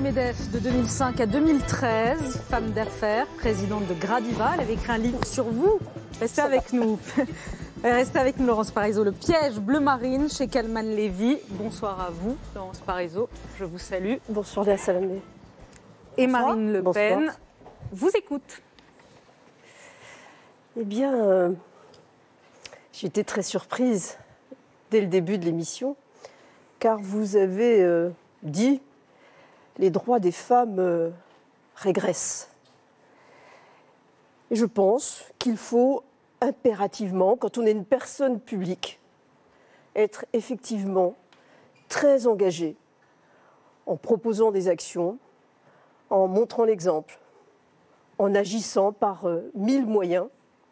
MEDEF de 2005 à 2013, femme d'affaires, présidente de Gradiva. Elle avait écrit un livre sur vous. Restez avec nous. Restez avec nous, Laurence Parisot. Le piège bleu marine chez Calman Levy. Bonsoir à vous, Laurence Parisot. Je vous salue. Bonsoir, Léa Salamé. Et Marine Le Pen vous écoute. Eh bien, j'ai été très surprise dès le début de l'émission, car vous avez dit les droits des femmes régressent. Et je pense qu'il faut impérativement, quand on est une personne publique, être effectivement très engagé en proposant des actions, en montrant l'exemple, en agissant par 1000 moyens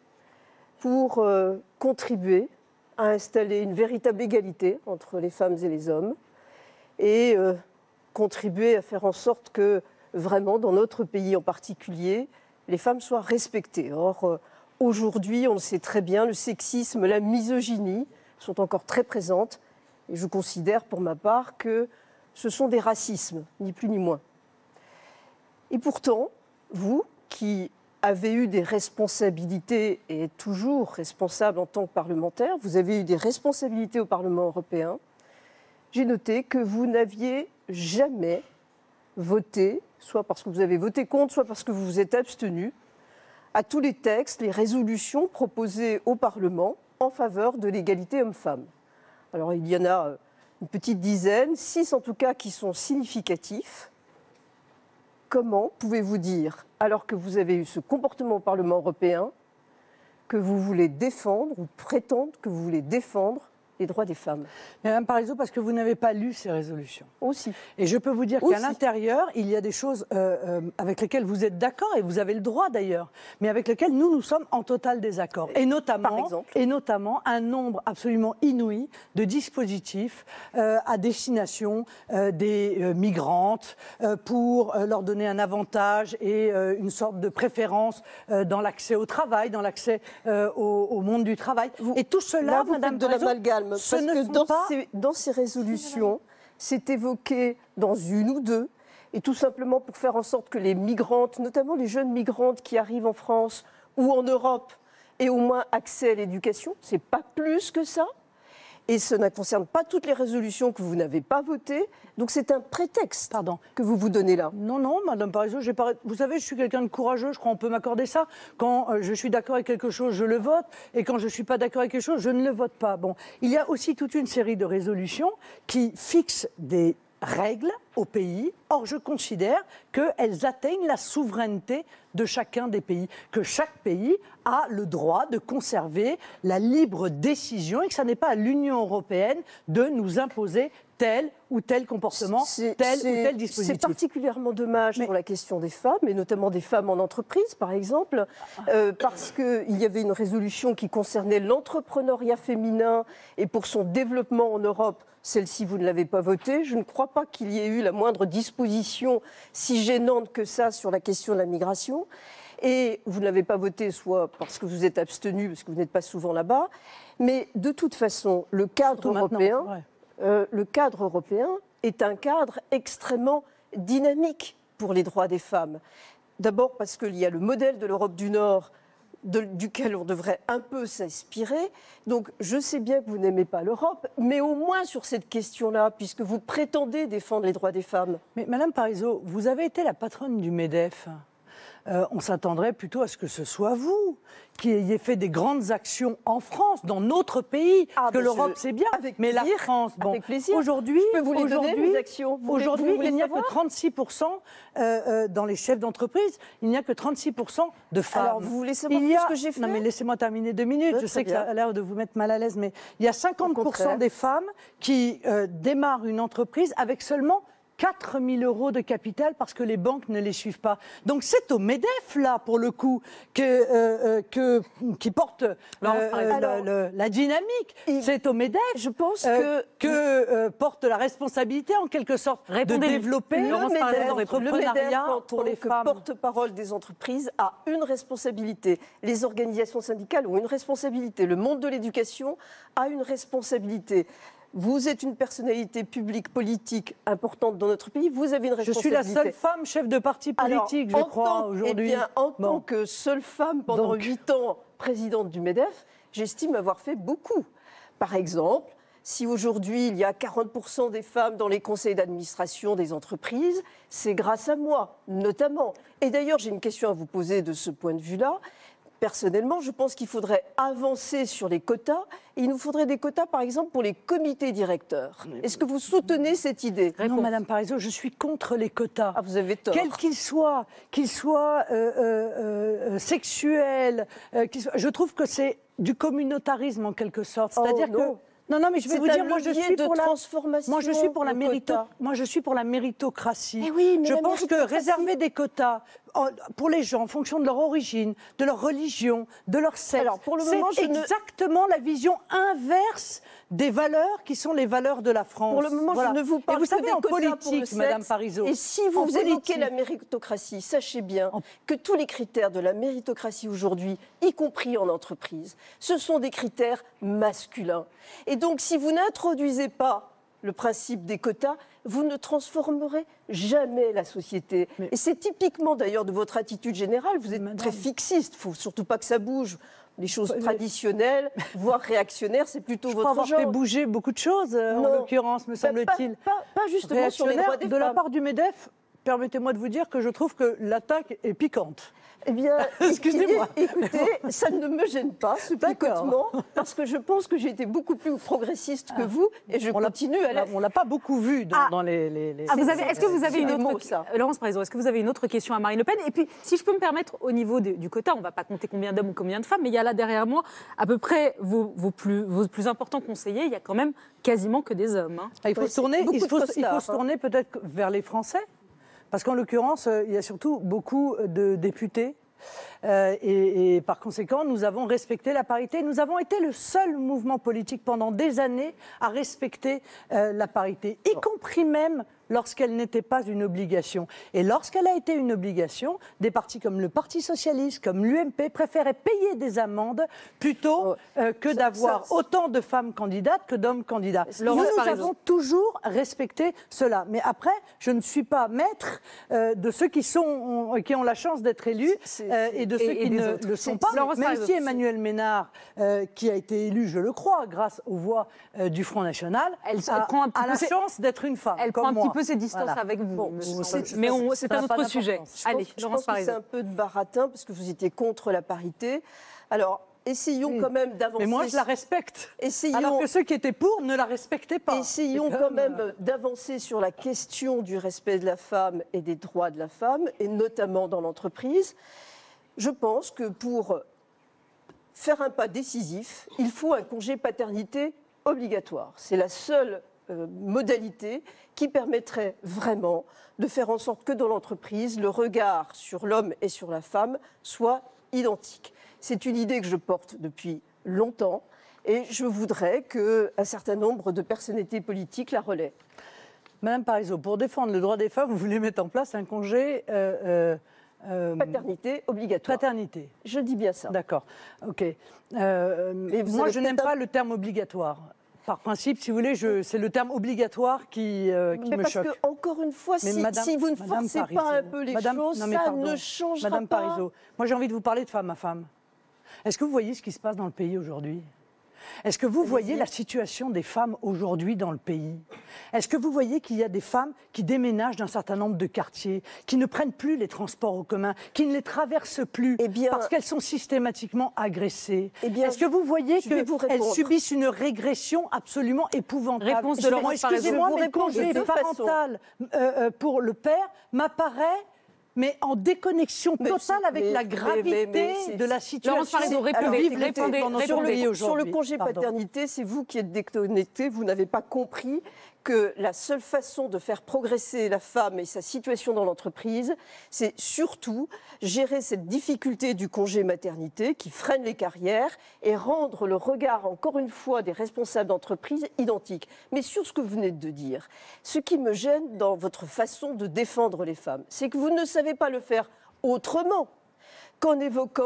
pour contribuer à installer une véritable égalité entre les femmes et les hommes et contribuer à faire en sorte que vraiment dans notre pays en particulier, les femmes soient respectées. Or, aujourd'hui, on le sait très bien, le sexisme, la misogynie sont encore très présentes et je considère pour ma part que ce sont des racismes, ni plus ni moins. Et pourtant, vous qui avez eu des responsabilités et êtes toujours responsable en tant que parlementaire, vous avez eu des responsabilités au Parlement européen, j'ai noté que vous n'aviez jamais voté, soit parce que vous avez voté contre, soit parce que vous vous êtes abstenu, à tous les textes, les résolutions proposées au Parlement en faveur de l'égalité homme-femme. Alors il y en a une petite dizaine, 6 en tout cas qui sont significatifs. Comment pouvez-vous dire, alors que vous avez eu ce comportement au Parlement européen, que vous voulez défendre ou prétendre que vous voulez défendre les droits des femmes? Madame Parisot, parce que vous n'avez pas lu ces résolutions. Aussi. Et je peux vous dire qu'à l'intérieur, il y a des choses avec lesquelles vous êtes d'accord, et vous avez le droit d'ailleurs, mais avec lesquelles nous sommes en total désaccord. Et notamment un nombre absolument inouï de dispositifs à destination des migrantes pour leur donner un avantage et une sorte de préférence dans l'accès au travail, dans l'accès au monde du travail. Et tout cela, là, Madame de Parisot, l'amalgame, parce que dans ces résolutions, c'est évoqué dans une ou deux, et tout simplement pour faire en sorte que les migrantes, notamment les jeunes migrantes qui arrivent en France ou en Europe, aient au moins accès à l'éducation. C'est pas plus que ça. Et ça ne concerne pas toutes les résolutions que vous n'avez pas votées. Donc c'est un prétexte que vous vous donnez là. Non, non, Madame Parisot, vous savez, je suis quelqu'un de courageux, je crois qu'on peut m'accorder ça. Quand je suis d'accord avec quelque chose, je le vote. Et quand je ne suis pas d'accord avec quelque chose, je ne le vote pas. Bon, il y a aussi toute une série de résolutions qui fixent des règles au pays. Or, je considère qu'elles atteignent la souveraineté de chacun des pays, que chaque pays a le droit de conserver la libre décision et que ce n'est pas à l'Union européenne de nous imposer tel ou tel comportement, tel ou tel dispositif. C'est particulièrement dommage pour la question des femmes, et notamment des femmes en entreprise, par exemple, parce qu'il y avait une résolution qui concernait l'entrepreneuriat féminin et pour son développement en Europe. Celle-ci, vous ne l'avez pas votée. Je ne crois pas qu'il y ait eu la moindre disposition si gênante que ça sur la question de la migration. Et vous ne l'avez pas votée, soit parce que vous êtes abstenu, parce que vous n'êtes pas souvent là-bas. Mais de toute façon, le cadre européen est un cadre extrêmement dynamique pour les droits des femmes. D'abord parce qu'il y a le modèle de l'Europe du Nord, duquel on devrait un peu s'inspirer. Donc je sais bien que vous n'aimez pas l'Europe, mais au moins sur cette question-là, puisque vous prétendez défendre les droits des femmes. Mais Madame Parisot, vous avez été la patronne du MEDEF. On s'attendrait plutôt à ce que ce soit vous qui ayez fait des grandes actions en France, dans notre pays, que l'Europe c'est bien, mais la France, bon, avec plaisir. Aujourd'hui, je peux vous les donner, mes actions. Aujourd'hui, il n'y a que 36% dans les chefs d'entreprise, il n'y a que 36% de femmes. Alors, vous voulez savoir ce que j'ai fait? Non, mais laissez-moi terminer 2 minutes. Je sais que ça a l'air de vous mettre mal à l'aise, mais il y a 50% des femmes qui démarrent une entreprise avec seulement 4 000 € de capital parce que les banques ne les suivent pas. Donc c'est au MEDEF, là, pour le coup, qui porte la dynamique. C'est au MEDEF, je pense que porte la responsabilité, en quelque sorte, de développer l'entrepreneuriat pour les femmes. Le porte-parole des entreprises a une responsabilité. Les organisations syndicales ont une responsabilité. Le monde de l'éducation a une responsabilité. Vous êtes une personnalité publique, politique importante dans notre pays. Vous avez une Je suis responsabilité. la seule femme chef de parti politique, je crois, aujourd'hui. Eh bien, en tant que seule femme pendant Donc. 8 ans présidente du MEDEF, j'estime avoir fait beaucoup. Par exemple, si aujourd'hui il y a 40% des femmes dans les conseils d'administration des entreprises, c'est grâce à moi, notamment. Et d'ailleurs, j'ai une question à vous poser de ce point de vue-là. Personnellement, je pense qu'il faudrait avancer sur les quotas. Et il nous faudrait des quotas, par exemple, pour les comités directeurs. Est-ce que vous soutenez cette idée? Non, Madame Parizeau, je suis contre les quotas. Ah, vous avez tort. Quels qu'ils soient, sexuels, je trouve que c'est du communautarisme en quelque sorte. C'est-à-dire que non, mais je vais vous dire, moi je suis pour la transformation. Moi je suis pour la quotas. Moi je suis pour la méritocratie. Eh oui, mais je la pense que méritocratie- réserver des quotas pour les gens en fonction de leur origine, de leur religion, de leur sexe, Alors, pour le c'est moment, exactement la vision inverse des valeurs qui sont les valeurs de la France. Pour le moment, Voilà. je ne vous parle Et vous que savez, des en quotas pour le politique, sexe. Madame Parizeau. Et si en vous évoquez politique- la méritocratie, sachez bien que tous les critères de la méritocratie aujourd'hui, y compris en entreprise, ce sont des critères masculins. Et donc, si vous n'introduisez pas le principe des quotas, vous ne transformerez jamais la société. Et c'est typiquement d'ailleurs de votre attitude générale, vous êtes Madame. très fixiste, il ne faut surtout pas que ça bouge. Les choses traditionnelles, voire réactionnaires, c'est plutôt Je crois votre avoir genre. fait bouger beaucoup de choses, en Non. l'occurrence, me Pas- semble-t-il. pas justement sur les droits des de la femmes. part du MEDEF, permettez-moi de vous dire que je trouve que l'attaque est piquante. Eh bien, Excusez-moi. écoutez, ça ne me gêne pas, ce picotement, parce que je pense que j'ai été beaucoup plus progressiste que vous, et je continue à l'être. On l'a pas beaucoup vu dans les... Ah, est-ce que vous avez c'est une des autre mots, ça. Laurence Parisot, est-ce que vous avez une autre question à Marine Le Pen? Et puis, si je peux me permettre, au niveau du quota, on ne va pas compter combien d'hommes ou combien de femmes, mais il y a là derrière moi à peu près vos plus importants conseillers. Il y a quand même quasiment que des hommes. Hein. Il faut Ouais, se tourner, c'est beaucoup il de faut costards, se tourner peut-être vers les Français, parce qu'en l'occurrence, il y a surtout beaucoup de députés. Et par conséquent, nous avons respecté la parité. Nous avons été le seul mouvement politique pendant des années à respecter la parité, y compris même lorsqu'elle n'était pas une obligation. Et lorsqu'elle a été une obligation, des partis comme le Parti Socialiste, comme l'UMP, préféraient payer des amendes plutôt que d'avoir autant de femmes candidates que d'hommes candidats. Nous avons toujours respecté cela. Mais après, je ne suis pas maître de ceux qui ont la chance d'être élus et de ceux qui ne le sont pas. Même si Emmanuelle Ménard, qui a été élue, je le crois, grâce aux voix du Front National, a la chance d'être une femme. Elle prend un petit peu ses distances avec vous. Bon, mais c'est un autre sujet. Allez, je pense que c'est un peu de baratin, parce que vous étiez contre la parité. Alors, essayons quand même d'avancer. Mais moi, je la respecte. Essayons... Alors que ceux qui étaient pour ne la respectaient pas. Essayons quand même d'avancer sur la question du respect de la femme et des droits de la femme, et notamment dans l'entreprise. Je pense que pour faire un pas décisif, il faut un congé paternité obligatoire. C'est la seule modalité qui permettrait vraiment de faire en sorte que dans l'entreprise, le regard sur l'homme et sur la femme soit identique. C'est une idée que je porte depuis longtemps et je voudrais qu'un certain nombre de personnalités politiques la relaient. Madame Parizeau, pour défendre le droit des femmes, vous voulez mettre en place un congé paternité obligatoire. Paternité. Je dis bien ça. D'accord. OK. Moi, je n'aime pas le terme obligatoire. Par principe, si vous voulez, c'est le terme obligatoire qui me choque. Parce que, encore une fois, si vous ne forcez pas un peu les choses, ça ne changera Madame pas. Parizeau, moi j'ai envie de vous parler de femme à femme. Est-ce que vous voyez ce qui se passe dans le pays aujourd'hui ? Est-ce que vous voyez la situation des femmes aujourd'hui dans le pays ? Est-ce que vous voyez qu'il y a des femmes qui déménagent d'un certain nombre de quartiers, qui ne prennent plus les transports en commun, qui ne les traversent plus parce qu'elles sont systématiquement agressées ? Est-ce que vous voyez qu'elles subissent une régression absolument épouvantable ? Réponse de Laurence Parisot. Excusez-moi, mais le congé parental pour le père m'apparaît... mais en déconnexion totale avec la gravité de la situation. Laurence Parisot, répondez. Sur le congé paternité, c'est vous qui êtes déconnecté. Vous n'avez pas compris que la seule façon de faire progresser la femme et sa situation dans l'entreprise, c'est surtout gérer cette difficulté du congé maternité qui freine les carrières et rendre le regard, encore une fois, des responsables d'entreprise identique. Mais sur ce que vous venez de dire, ce qui me gêne dans votre façon de défendre les femmes, c'est que vous ne savez pas le faire autrement qu'en évoquant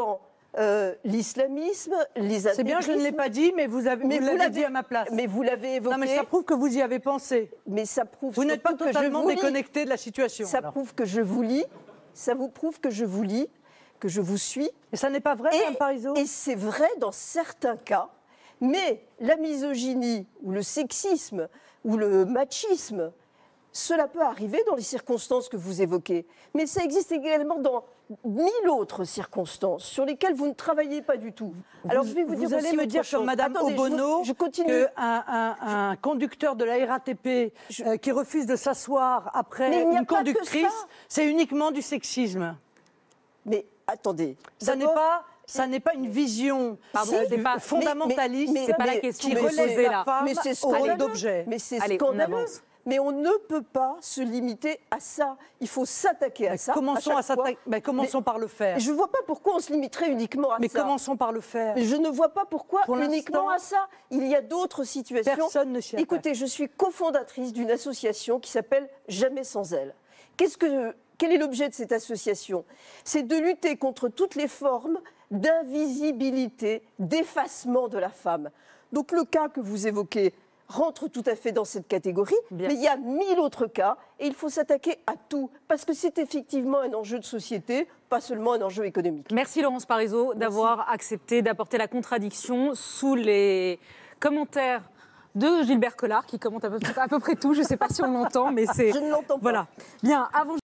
l'islamisme, les intégrismes. C'est bien, je ne l'ai pas dit, mais vous l'avez dit à ma place. Mais vous l'avez évoqué. Non, mais ça prouve que vous y avez pensé. Mais ça prouve Vous n'êtes pas surtout que je totalement vous lis. déconnecté de la situation. Ça alors. prouve que je vous lis. Ça vous prouve que je vous lis, que je vous suis. Et ça n'est pas vrai, Mme Parisot? Et c'est vrai dans certains cas. Mais la misogynie ou le sexisme ou le machisme, cela peut arriver dans les circonstances que vous évoquez. Mais ça existe également dans 1000 autres circonstances sur lesquelles vous ne travaillez pas du tout. Alors je vais vous dire allez aussi me autre dire chose. comme Mme Attendez, Obono je continue. qu'un conducteur de la RATP qui refuse de s'asseoir Mais après il n'y a une pas que conductrice, ça. c'est uniquement du sexisme. Mais attendez. Ça n'est pas une vision Pardon, c'est pas- fondamentaliste mais- C'est pas la mais- question qui que mais vous relève posez la là. femme Mais c'est au rôle scandaleux. d'objet. Mais c'est Allez, on scandaleux. avance. Mais on ne peut pas se limiter à ça. Il faut s'attaquer à ça. Commençons à chaque fois. commençons par le faire. Je ne vois pas pourquoi on se limiterait uniquement à Mais ça. commençons par le faire. Je ne vois pas pourquoi Pour uniquement l'instant, à ça. Il y a d'autres situations. Personne ne s'y attaque. Écoutez, je suis cofondatrice d'une association qui s'appelle Jamais sans elle. Quel est l'objet de cette association? C'est de lutter contre toutes les formes d'invisibilité, d'effacement de la femme. Donc le cas que vous évoquez rentre tout à fait dans cette catégorie, Bien. mais il y a 1000 autres cas et il faut s'attaquer à tout parce que c'est effectivement un enjeu de société, pas seulement un enjeu économique. Merci Laurence Parisot d'avoir accepté d'apporter la contradiction sous les commentaires de Gilbert Collard qui commente à peu près tout. Je ne sais pas si on l'entend, mais c'est... Je ne l'entends pas. Voilà. Bien, avant...